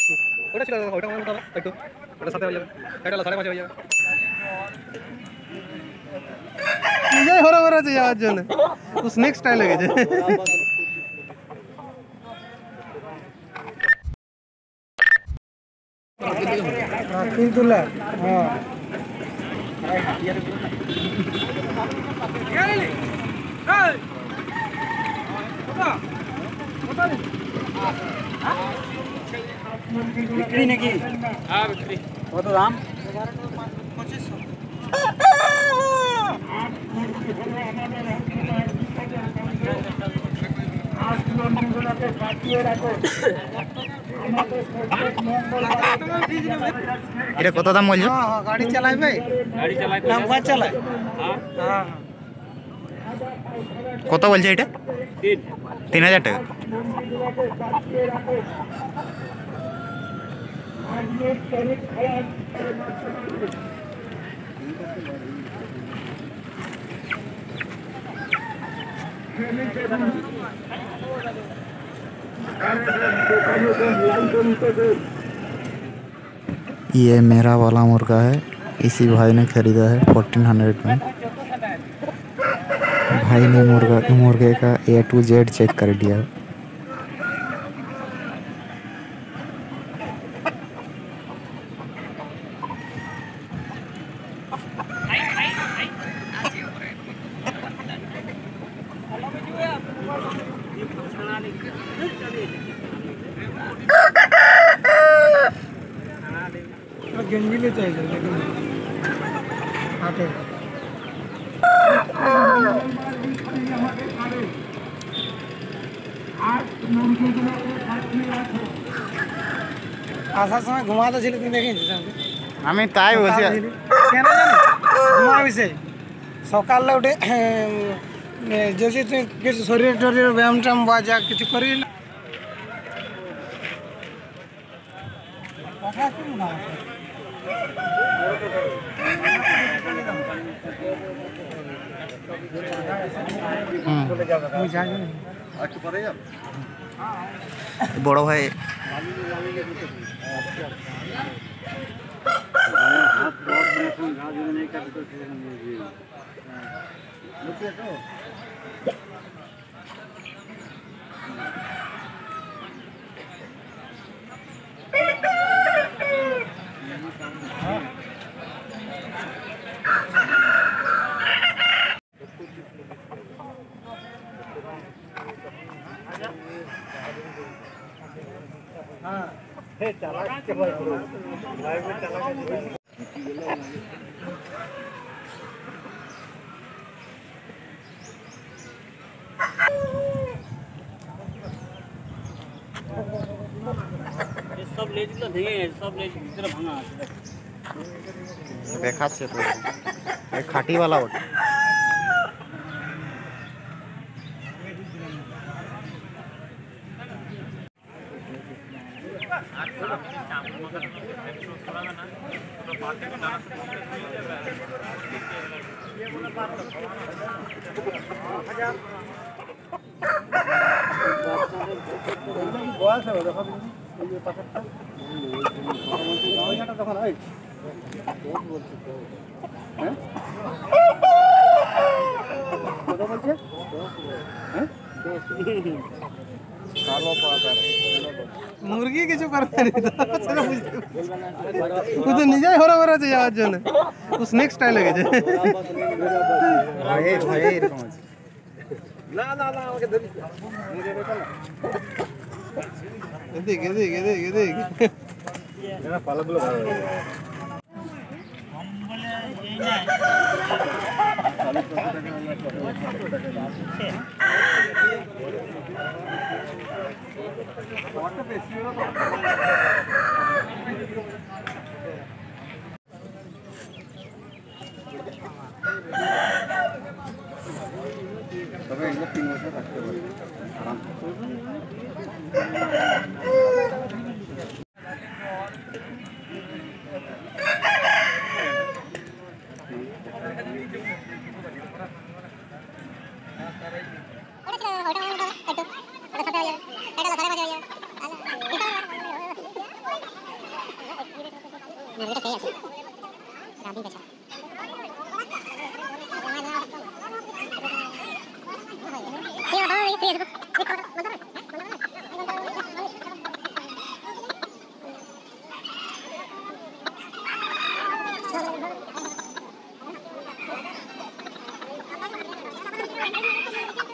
ওটা ছিল ওটা মনে কথা একটু ওটা সাথে হয়ে যাবে এটা 5:30 হয়ে যাবে নিজেই হরে হরে আছে যাওয়ার জন্য তো স্নেক স্টাইল হয়ে গেছে কিন্তু না হ্যাঁ বিক্রি নাকি হ্যাঁ বিক্রি কত দাম 2500 এটা কত দাম বলছো? গাড়ি চালাইবে লম্বা চালায় হ্যাঁ কত বলছে এটা? 3000 টাকা। ये मेरा वाला मुर्गा है, इसी भाई ने खरीदा है 1400 में। भाई ने मुर्गे का A to Z चेक कर दिया। गंजी ले चाहिए लेकिन आटे আসার সময় ঘুমাতে ছিল তুমি দেখেছি আমি তাই বসে কেন জানো ঘুমাবি সে সকালে উঠে যদি তুই কিছু শরীর টরীর ব্যায়াম ট্যায়াম বা যা কিছু করি না বড় ভাই सब লেজগুলো ভেঙে গেছে সব লেজ ভিতরে ভাঙা আছে দেখাচ্ছে তো এই খাঁটিওয়ালা ওটা বয়স হবে দেখো এই পাশেরটা ওইটা তখন এই দোষ বলছে তো হ্যাঁ কত বলছে হ্যাঁ কালো পাতা মুরগি কিছু করবে না সেটা বুঝতে ও তো নিজেই হরে হরে আছে যাওয়ার জন্য ও স্নেক স্টাইল হয়ে গেছে ভয়ে ভয়ে এরকম আছে না না না আমাকে দেখ মুড়ে বেটা না এদিক এদিক এদিক এদিক এরা পালাগুলো ভালো লাগে বলে এই না কত বেশি হলো তবে এগুলো 3 বছর থাকতে পারে আরাম Thank you.